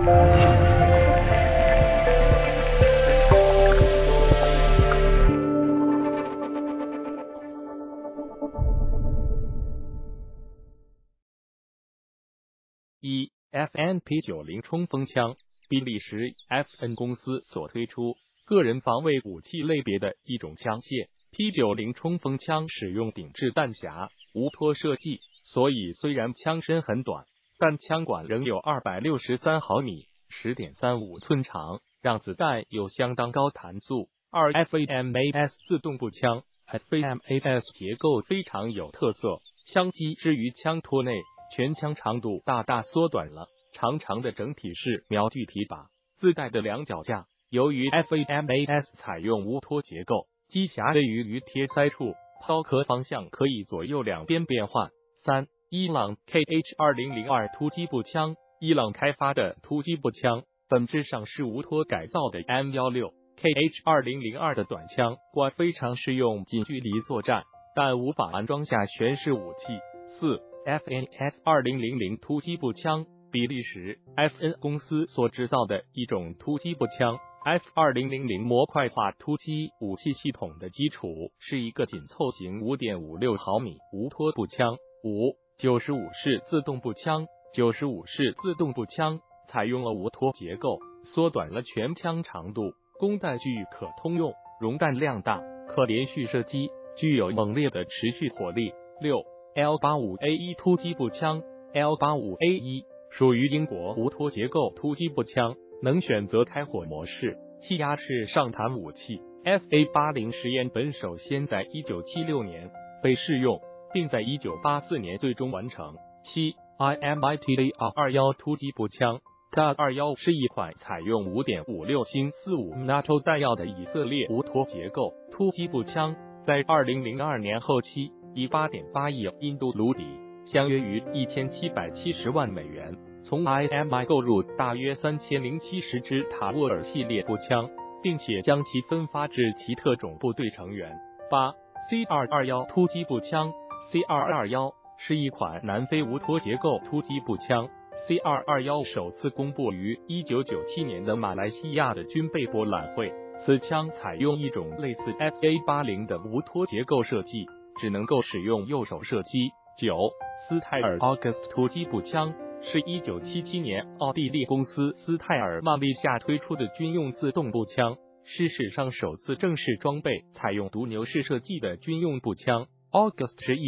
FN-P90 冲锋枪，比利时 FN 公司所推出个人防卫武器类别的一种枪械。P90 冲锋枪使用顶置弹匣，无托设计，所以虽然枪身很短，但枪管仍有263毫米 10.35 寸长，让子弹有相当高弹速。FAMAS 自动步枪 FAMAS 结构非常有特色，枪机置于枪托内，全枪长度大大缩短了，长长的整体式瞄具体把，自带的两脚架。由于 FAMAS 采用无托结构，机匣位于贴塞处，抛壳方向可以左右两边变换。3. 伊朗 KH-2002 突击步枪，伊朗开发的突击步枪，本质上是无托改造的 M16。KH-2002 的短枪管非常适用近距离作战，但无法安装下旋式武器。4. FN-F2000 突击步枪，比利时 FN 公司所制造的一种突击步枪。F2000 模块化突击武器系统的基础是一个紧凑型 5.56 毫米无托步枪。5. 95式自动步枪，95式自动步枪采用了无托结构，缩短了全枪长度，供弹具可通用，容弹量大，可连续射击，具有猛烈的持续火力。6. L85A1 突击步枪 ，L85A1 属于英国无托结构突击步枪，能选择开火模式，气压式上弹武器。SA80 实验本首先在1976年被试用，并在1984年最终完成。7. IMITAR21 突击步枪 ，TAR21 是一款采用 5.56 星45 NATO 弹药的以色列无托结构突击步枪，在2002年后期以 8.8 亿印度卢比，相约于1770万美元，从 IMI 购入大约3070支塔沃尔系列步枪，并且将其分发至其特种部队成员。8. CR21 突击步枪 CR21 是一款南非无托结构突击步枪。CR21 首次公布于1997年的马来西亚的军备博览会。此枪采用一种类似 SA80 的无托结构设计，只能够使用右手射击。9. 斯泰尔 August 突击步枪是1977年奥地利公司斯泰尔曼利下推出的军用自动步枪，是史上首次正式装备采用独牛式射击的军用步枪。August 是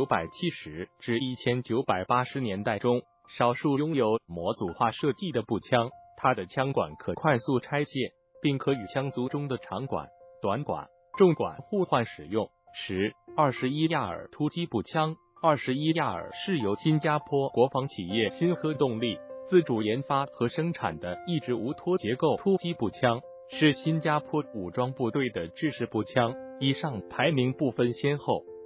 1970至1980年代中少数拥有模组化设计的步枪，它的枪管可快速拆卸，并可与枪族中的长管、短管、重管互换使用。10. 21亚尔突击步枪21亚尔是由新加坡国防企业新科动力自主研发和生产的一支无托结构突击步枪，是新加坡武装部队的制式步枪，以上排名不分先后。